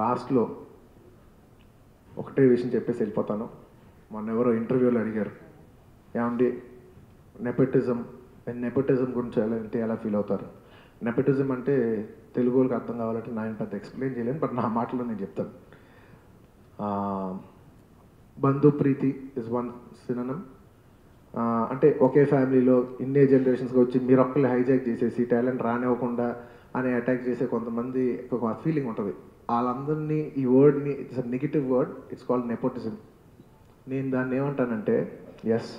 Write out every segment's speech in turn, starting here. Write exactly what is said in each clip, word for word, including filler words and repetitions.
లాస్ట్లో ఒకటే విషయం చెప్పేసి వెళ్ళిపోతాను. మొన్న ఎవరో ఇంటర్వ్యూలో అడిగారు, ఏమండి నెపోటిజం నెపోటిజం గురించి ఎలా అంటే ఎలా ఫీల్ అవుతారు? నెపోటిజం అంటే తెలుగు వాళ్ళకి అర్థం కావాలంటే నేను పెద్ద ఎక్స్ప్లెయిన్ చేయలేను, బట్ నా మాటలో నేను చెప్తాను. బంధు ప్రీతి ఇస్ వన్ సినోనిమ్. అంటే ఒకే ఫ్యామిలీలో ఇన్నే జనరేషన్స్గా వచ్చి మీరు ఒక్కళ్ళు హైజాక్ చేసేసి టాలెంట్ రానివ్వకుండా అని అటాక్ చేసే కొంతమంది ఒక ఫీలింగ్ ఉంటుంది. వాళ్ళందరినీ ఈ వర్డ్ని it's a negative word, it's called nepotism. నేను దాన్ని ఏమంటానంటే, ఎస్,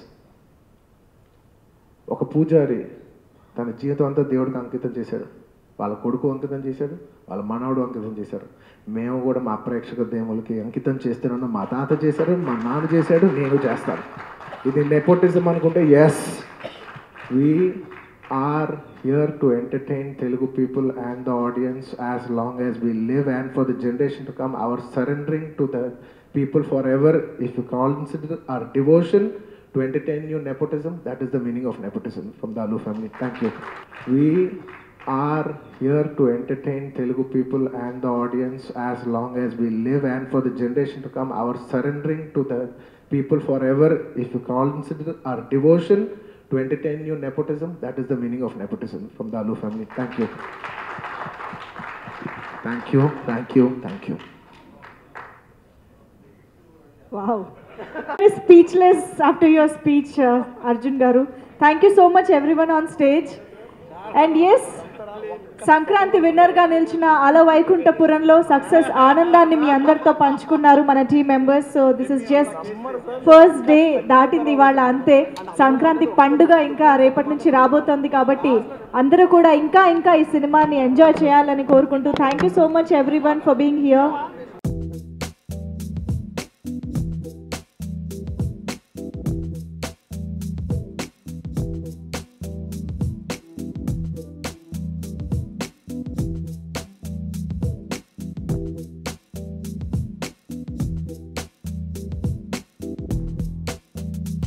ఒక పూజారి తన జీవితం అంతా దేవుడికి అంకితం చేశాడు, వాళ్ళ కొడుకు అంకితం చేశాడు, వాళ్ళ మనవడు అంకితం చేశారు. మేము కూడా మా ప్రేక్షక దేవులకి అంకితం చేస్తున్నాను. మా తాత చేశాడు, మా నాన్న చేశాడు, నేను చేస్తాను. ఇది నెపోటిజం అనుకుంటే yes, we are here to entertain Telugu people and the audience as long as we live, and for the generation to come, our surrendering to the people forever. If you consider our devotion to entertain you nepotism, that is the meaning of nepotism from the Alu family. Thank you. We are here to entertain Telugu people and the audience as long as we live, and for the generation to come, our surrendering to the people forever. If you consider our devotion to entertain you nepotism, that is the meaning of nepotism from the Alu family. Thank you. Thank you, thank you, thank you. Wow. I'm speechless after your speech, uh, Arjun Garu. Thank you so much everyone on stage. And yes, Sankranti విన్నర్గా నిలిచిన Ala Vaikunthapurramuloo success ఆనందాన్ని మీ అందరితో పంచుకున్నారు మన team members. So this is just first day దాటింది ఇవాళ, అంతే. సంక్రాంతి పండుగ ఇంకా రేపటి నుంచి రాబోతోంది కాబట్టి అందరూ కూడా ఇంకా ఇంకా ఈ సినిమాని ఎంజాయ్ చేయాలని కోరుకుంటూ thank you so much everyone for being here.